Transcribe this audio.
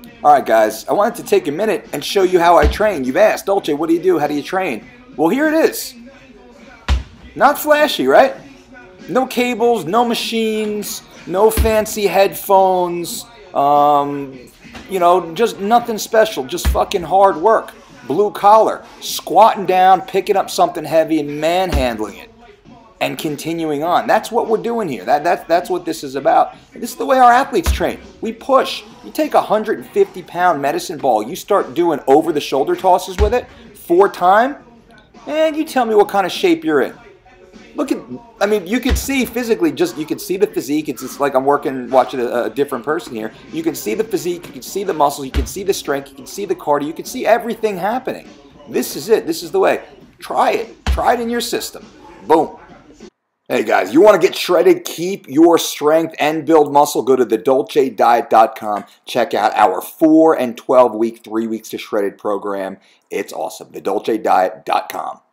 All right, guys, I wanted to take a minute and show you how I train. You've asked, Dolce, what do you do? How do you train? Well, here it is. Not flashy, right? No cables, no machines, no fancy headphones, just nothing special, just fucking hard work. Blue collar, squatting down, picking up something heavy and manhandling it. And continuing on. That's what we're doing here. That's what this is about. And this is the way our athletes train. We push. You take a 150-pound medicine ball, you start doing over-the-shoulder tosses with it 4 times, and you tell me what kind of shape you're in. Look at, you could see physically, you could see the physique. It's just like I'm watching a different person here. You can see the physique, you can see the muscles, you can see the strength, you can see the cardio, you can see everything happening. This is it. This is the way. Try it. Try it in your system. Boom. Hey guys, you want to get shredded, keep your strength, and build muscle? Go to thedolcediet.com. Check out our 4 and 12-week, 3 weeks to shredded program. It's awesome. Thedolcediet.com.